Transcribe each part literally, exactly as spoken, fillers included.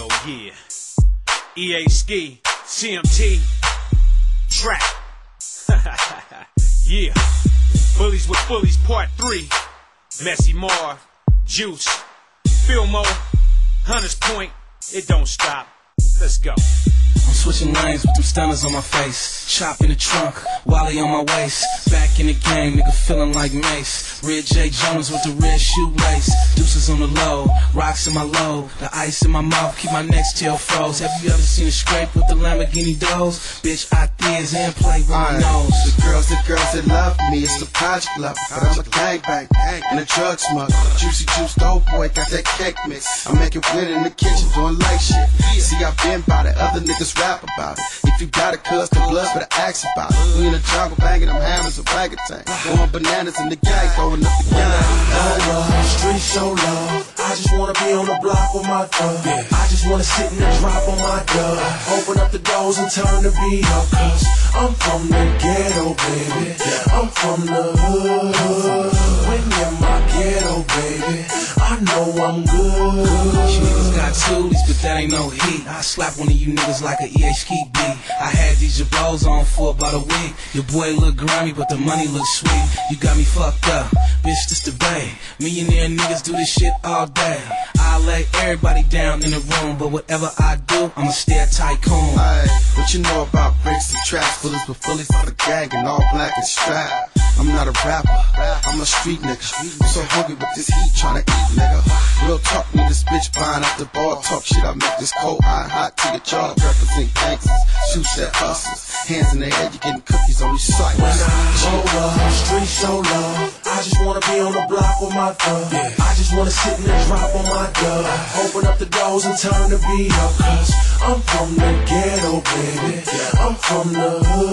yeah. E A Ski, C M T, Trap. Yeah. Bullies with Bullies Part three. Messy Marv, Juice, Filmo, Hunters Point. It don't stop. Let's go. I'm switching lanes with them stunners on my face. Chop in the trunk, Wally on my waist. Back in the game, nigga feeling like Mace. Red J. Jones with the red shoelace. Deuces on the low, rocks in my low. The ice in my mouth, keep my next tail froze. Have you ever seen a scrape with the Lamborghini doors? Bitch, I thiz and play with my nose. The girls, the girls that love me, it's the project love. But I'm a gangbang and a drug smuggler. Juicy Juice, dope boy, got that cake mix. I make it win in the kitchen, doing like shit. See, I've been by it, other niggas rap about it. If you got it, cuz the blood, better ask about it. We in the jungle banging them hammers and orangutan. Going bananas in the gang, throwing up the gang. Oh, street so low. I just wanna be on the block with my thug. I just wanna sit in the drop on my dub. Open up the doors and turn the beat up. Cause I'm from the ghetto, baby. I'm from the hood. When in my ghetto, baby, I know I'm good. You niggas got toolies, but that ain't no heat. I slap one of you niggas like a E H K beat. I had these jabos on for about a week. Your boy look grimy, but the money look sweet. You got me fucked up, bitch, this the bay. Millionaire niggas do this shit all day. I lay everybody down in the room, but whatever I do, I'ma stay a tycoon. Hey, what you know about bricks and traps? Bullets with fullies for the gang and all black and strapped. I'm not a rapper, I'm a street nigga. I'm so hungry with this heat, tryna eat, nigga. Real talk, me this bitch buying out the bar. Talk shit, I make this cold hot, hot to your jaw. Represent gangsters, shoots at hustlers. Hands in the air, you getting cookies on these sites. When I roll up, street so low. I just wanna be on the block with my thug. I just wanna sit in the drop on my dub. Open up the doors and turn the beat up. Cause I'm from the ghetto, baby. I'm from the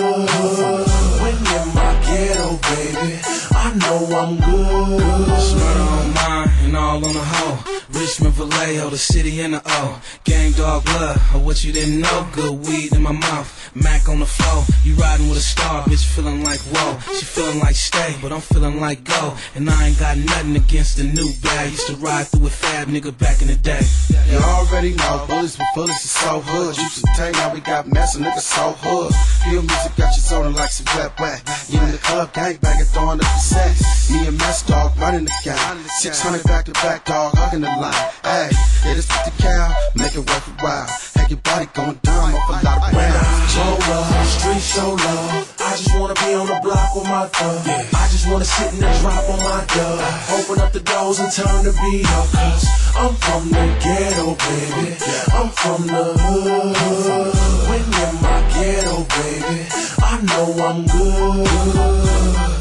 hood. When in my ghetto, baby, I know I'm good. Murder on mine and all on the hoe. Richmond, Vallejo, the city and the O. Gang dog blood, or what you didn't know. Good weed in my mouth, Mac on the floor. You riding with a star, bitch feeling like whoa. She feeling like stay, but I'm feeling like go. And I ain't got nothing against the new bag. Used to ride through with Fab, nigga, back in the day. You already know, bullets with bullets is so hood. Used to tell now we got mess, nigga so hood. Feel music got you zoning like some wet wet. You in the club, gangbanging, throwing up the set. Me and Mess Dog running the gang. six hundred back to back, dog, hugging the line. Hey, yeah, this fifty cal, make it worth a while. Have your body going down off a lot of rounds. Roll up, street so low. I just wanna be on the block with my thug. I just wanna sit in the drop on my dub. Open up the doors and turn the beat up. Cause I'm from the ghetto, baby. I'm from the hood. When in my ghetto, baby, I know I'm good.